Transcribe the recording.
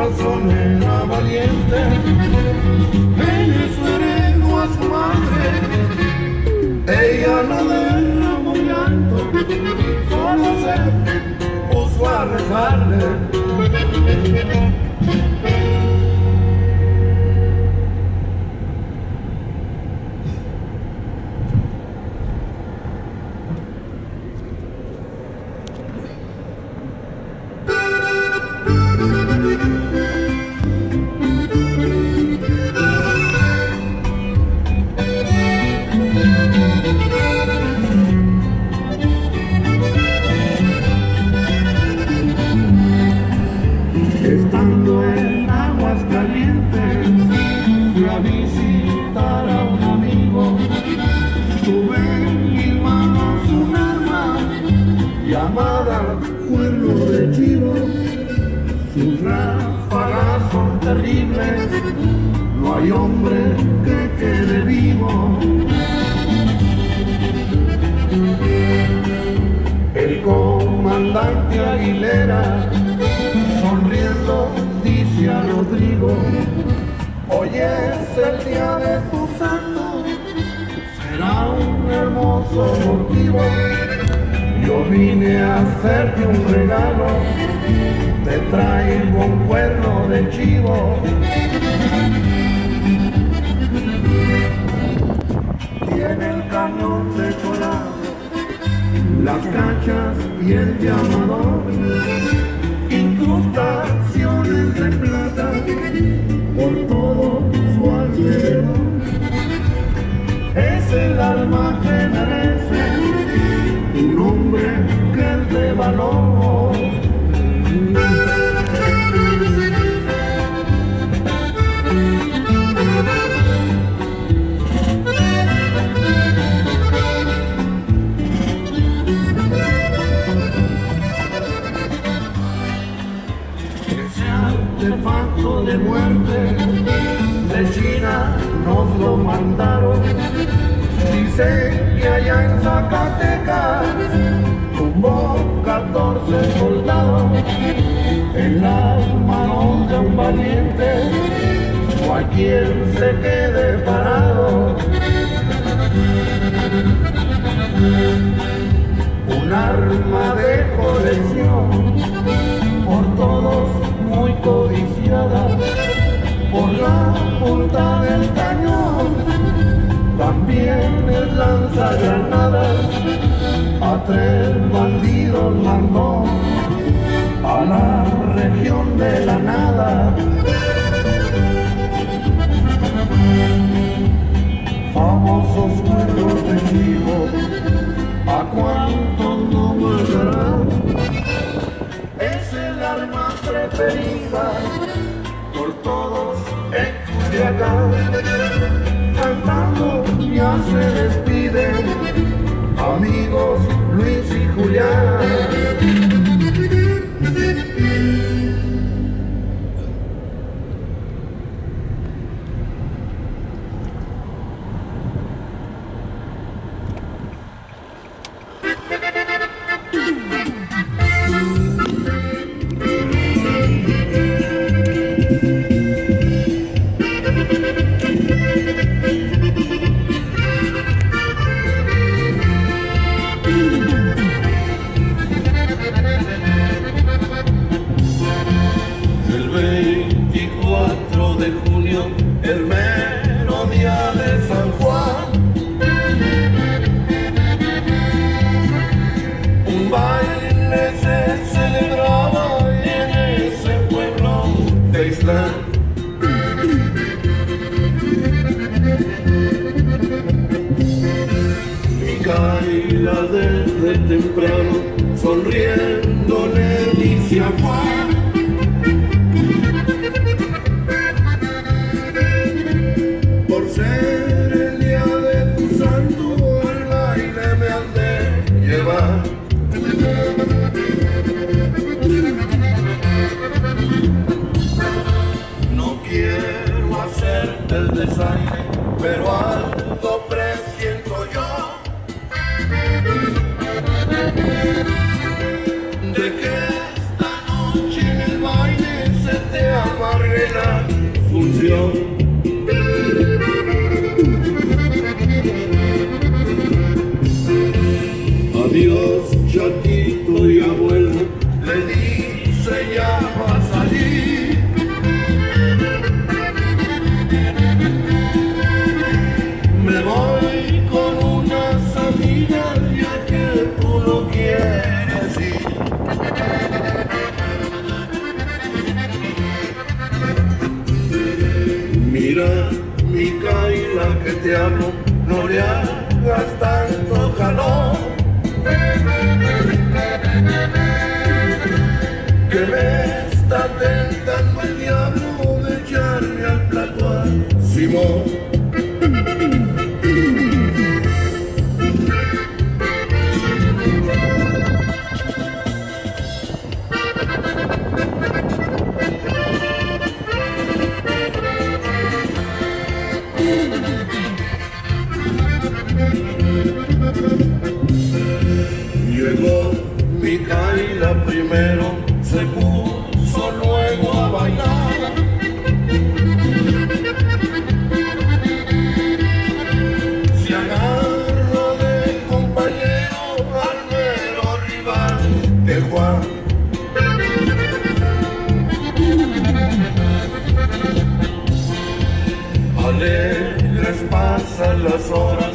corazón era valiente, ella su heredó a su madre, ella no derramó llanto, solo se puso a rezarle. Estando en aguas calientes, fui a visitar a un amigo. Tuve en mis manos un arma llamada cuerno de chivo. Sus ráfagas son terribles, no hay hombre que quede vivo. El comandante Aguilera, sonriendo, dice a Rodrigo: hoy es el día de tu santo, será un hermoso motivo. Yo vine a hacerte un regalo, te traigo un cuerno de chivo. Tiene el cañón decorado, las cachas y el llamador, incrustaciones de plata por todo su alrededor. Es el alma que merece un hombre que es de valor. Artefacto de muerte de China nos lo mandaron. Dicen que allá en Zacatecas tumbó 14 soldados en las manos de un valiente. No hay quien se quede parado. Un arma de colección, por todos muy codiciada, por la punta del cañón, también es lanzagranadas. A 3 bandidos mandó a la región de la nada. Famosos cuernos de chivo, ¿a cuántos no matarán? Es el arma preferida por todos en Culiacán. Cantando ya se despiden amigos Luis y Julián. El mero día de San Juan, un baile se celebraba en ese pueblo de Islán. Y Kaila desde temprano, sonriendo le dice a Juan: ser el día de tu santo, al baile me han de llevar. No quiero hacerte el desaire, pero algo presiento yo, de que esta noche en el baile se te ama despidió. Adiós, chatito y abuelo, le dice ya va a salir. Me voy con unas amigas ya que tú no quieres ir. Mira, Micaela, que te amo, no le hagas tanto calor, que me está tentando el diablo de echarme al plato a Simón. Llegó Micaela primero, se puso luego a bailar. Se agarró de compañero al mero rival de Juan. Alegres pasan las horas.